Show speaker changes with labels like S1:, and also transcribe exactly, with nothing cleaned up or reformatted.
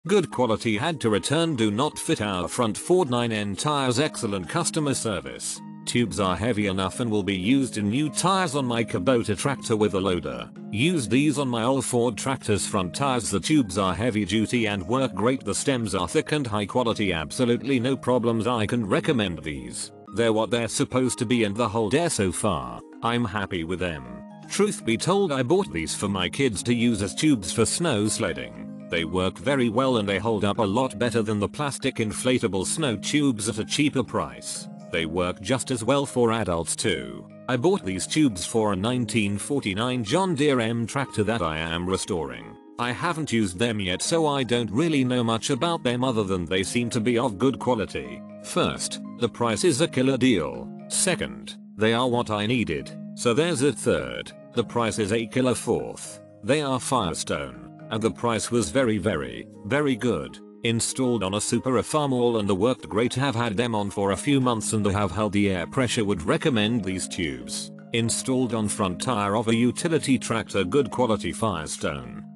S1: Good quality, had to return, do not fit our front Ford nine N tires, excellent customer service. Tubes are heavy enough and will be used in new tires on my Kubota tractor with a loader. Used these on my old Ford tractor's front tires. The tubes are heavy duty and work great. The stems are thick and high quality, absolutely no problems. I can recommend these. They're what they're supposed to be and the whole air so far. I'm happy with them. Truth be told, I bought these for my kids to use as tubes for snow sledding. They work very well and they hold up a lot better than the plastic inflatable snow tubes at a cheaper price. They work just as well for adults too. I bought these tubes for a nineteen forty-nine John Deere M tractor that I am restoring. I haven't used them yet, so I don't really know much about them other than they seem to be of good quality. First, the price is a killer deal. Second, they are what I needed. So there's a third. The price is a killer. Fourth, they are Firestone. And the price was very very, very good. Installed on a super farm all and they worked great. Have had them on for a few months and they have held the air pressure. Would recommend these tubes. Installed on front tire of a utility tractor. Good quality Firestone.